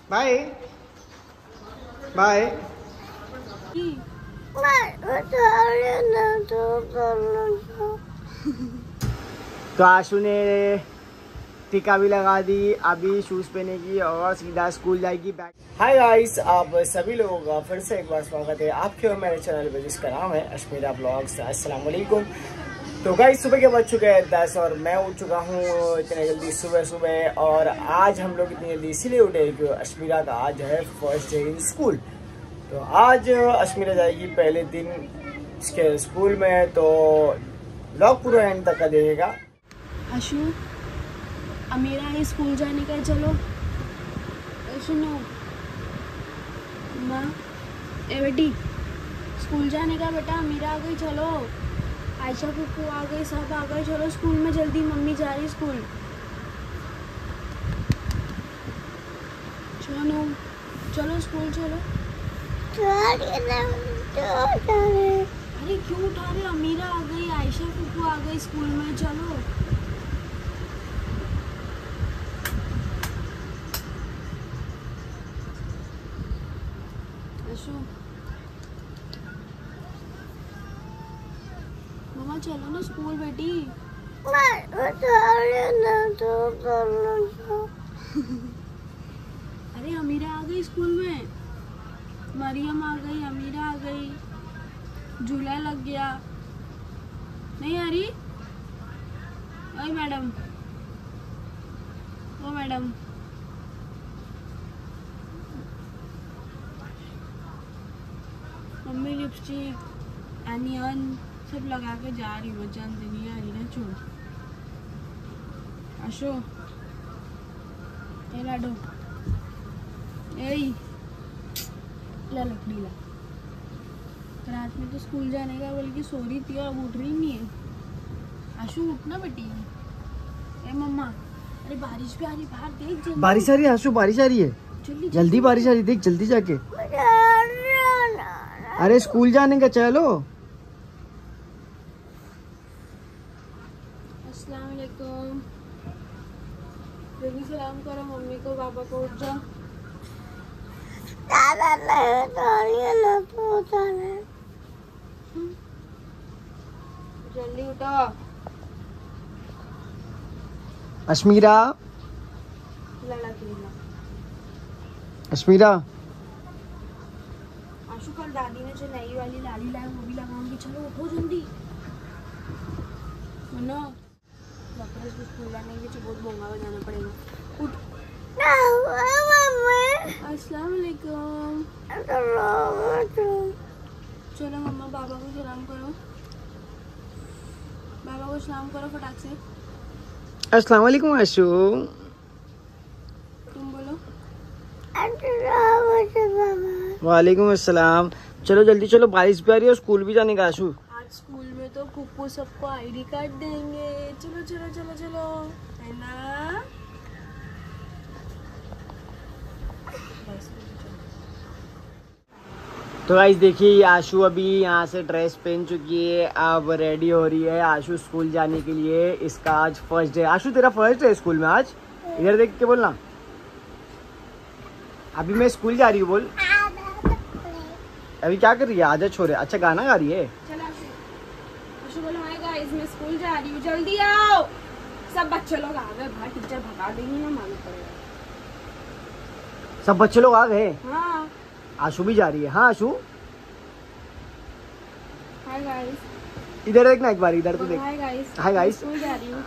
Bye bye. तो आशु ने टीका भी लगा दी, अभी शूज पहनेगी और सीधा स्कूल जाएगी। हाय गाइस, आप सभी लोगों का फिर से एक बार स्वागत है आपके और मेरे चैनल पे जिसका नाम है अश्मीरा ब्लॉग्स। अस्सलाम वालेकुम। तो गाइस सुबह के बज चुके हैं 10 और मैं उठ चुका हूँ इतने जल्दी सुबह। और आज हम लोग इतनी जल्दी इसीलिए उठे क्योंकि अश्मीरा का आज है फर्स्ट डे इन स्कूल। तो आज अश्मीरा जाएगी पहले दिन इसके स्कूल में, तो व्लॉग पूरा एंड तक का देखेगा। आशु, अमीरा है स्कूल जाने का, चलो। सुनो माँ, ए बेटी, स्कूल जाने का बेटा। अमीरा आ गई, चलो। आयशा कुकू आ गई, सब आ गए, चलो स्कूल में जल्दी, मम्मी जा रही स्कूल। चलो चलो स्कूल चलो। अरे क्यों उठा रहे? अमीरा आ गई, आयशा कुकू आ गई स्कूल में, चलो। मम्मा चलो ना स्कूल बेटी। अरे अमीरा आ गई स्कूल में, मरियम आ गई, अमीरा आ गई, झूला लग गया। नहीं आ रही? ओए मैडम, ओ मैडम, मम्मी लिपस्टिक एनियन सब लगा के जा रही हो, जानते नहीं आ रही ना। छोड़ आशो, ए लाडो, ए ला लकड़ी ला। रात में तो स्कूल जाने का बोल के सो रही थी और अब उठ रही नहीं है। आशु उठना बेटी। ए मम्मा, अरे बारिश भी आ रही, बाहर देख। जल्दी बारिश आ रही है आशु, बारिश आ रही है, जल्दी बारिश आ रही है, देख जल्दी जाके। अरे स्कूल जाने का, चलो। अस्सलाम वालेकुम। जल्दी सलाम करो मम्मी को, पापा को। उठ जाओ। जल्दी उठो। अश्मीरा, लड़ा खेलना। अश्मीरा, आशु कल दादी ने जो नई वाली लाली लाई वो भी लगाऊंगी, चलो उठो जल्दी। सुनो, डॉक्टर को स्कूल जाने के लिए बहुत महंगा बजाना पड़ेगा। उठ। अस्सलाम वालेकुम। चलो मम्मा, बाबा को सलाम करो, बाबा को सलाम करो फटाक से। अस्सलाम वालेकुम आशु। तुम बोलो। वालेकुम अस्सलाम। चलो जल्दी चलो, बारिश भी आ रही है और स्कूल भी जाने का आशु। आज स्कूल में तो कुकू सबको आईडी कार्ड देंगे। चलो चलो चलो चलो, है ना? तो गाइस देखिए, आशु अभी यहाँ से ड्रेस पहन चुकी है, अब रेडी हो रही है आशु स्कूल जाने के लिए। इसका आज फर्स्ट डे। आशु तेरा फर्स्ट डे है स्कूल में आज? इधर देख के बोलना, अभी मैं स्कूल जा रही हूँ बोल। अभी क्या कर रही है? आजा छोरे। अच्छा गाना गा रही है। चलो आशु बोलो, हाय गाइस मैं स्कूल जा रही हूँ, जल्दी आओ। सब बच्चे लोग आ गए, भाई टीचर भगा देंगी ना, मालूम पड़ेगा। सब बच्चे लोग आ गए? हाँ। आशु भी जा रही है? हाँ आशु, हाय गाइस। इधर देखना एक बार, इधर तो देख। Hi guys. Hi guys. School जा रही हूँ।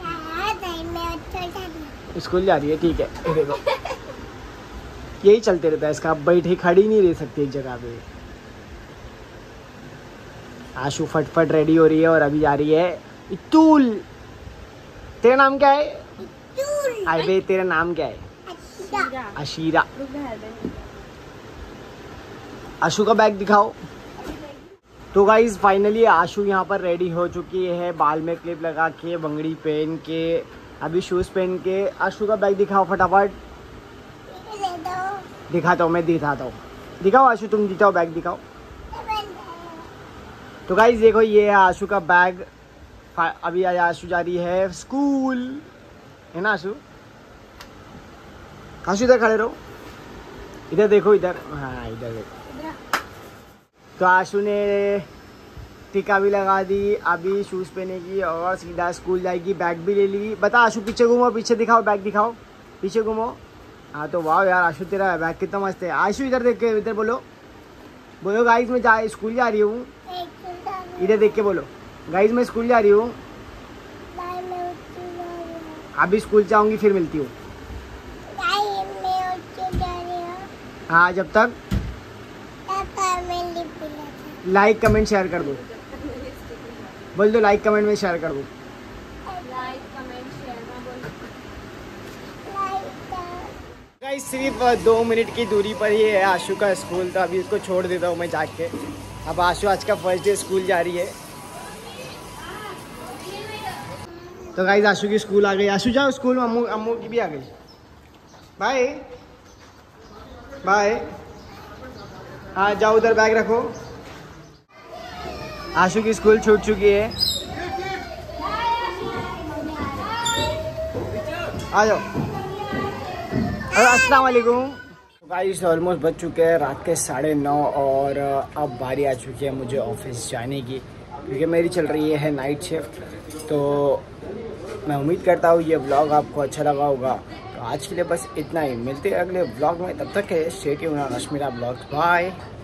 स्कूल जा रही है, ठीक है। देखो यही चलते रहता है इसका, बैठी खड़ी नहीं रह सकती एक जगह पे। आशु फटफट रेडी हो रही है और अभी जा रही है इतुल। तेरा नाम क्या है? अबे तेरा नाम क्या है? अशीरा। आशु का बैग दिखाओ। तो गाइज फाइनली आशु यहाँ पर रेडी हो चुकी है, बाल में क्लिप लगा के, बंगड़ी पहन के, अभी शूज पहन के। आशु का बैग दिखाओ फटाफट। दिखाता हूँ, मैं दिखाता हूँ। दिखाओ आशु, तुम दिखाओ, बैग दिखाओ। तो गाइज देखो, ये है आशु का बैग। अभी आज आशु जा रही है स्कूल, है ना आशु? आशु इधर खड़े रहो। इधर देखो, इधर, हाँ इधर देखो। तो आशु ने टीका भी लगा दी, अभी शूज़ पहनेगी और सीधा स्कूल जाएगी। बैग भी ले ली। बता आशु, पीछे घूमो, पीछे दिखाओ, बैग दिखाओ, पीछे घूमो। हाँ तो वाह यार आशु, तेरा बैग कितना मस्त है। आशु इधर देख के, इधर बोलो, बोलो गाइस मैं स्कूल जा रही हूँ। इधर देख के बोलो, गाइस मैं स्कूल जा रही हूँ। अभी स्कूल जाऊँगी, फिर मिलती हूँ। हाँ जब तक लाइक कमेंट शेयर कर दो। बोल दो लाइक कमेंट में शेयर कर दो। गाइस सिर्फ 2 मिनट की दूरी पर ही है आशु का स्कूल, तो अभी उसको छोड़ देता हूँ मैं जाके। अब आशु आज का फर्स्ट डे स्कूल जा रही है। तो गाइस आशु की स्कूल आ गई। आशु जाओ स्कूल में, अम्मू की भी आ गई। Bye bye. हाँ जाओ, उधर बैग रखो। आशु की स्कूल छूट चुकी है। आ जाओ। अस्सलाम वालेकुम। गाइस ऑलमोस्ट बज चुके हैं रात के 9:30 और अब बारी आ चुकी है मुझे ऑफिस जाने की, क्योंकि मेरी चल रही है नाइट शिफ्ट। तो मैं उम्मीद करता हूँ ये व्लॉग आपको अच्छा लगा होगा। तो आज के लिए बस इतना ही, मिलते हैं अगले व्लॉग में। तब तक है stay tuned on Ashmira vlogs. Bye.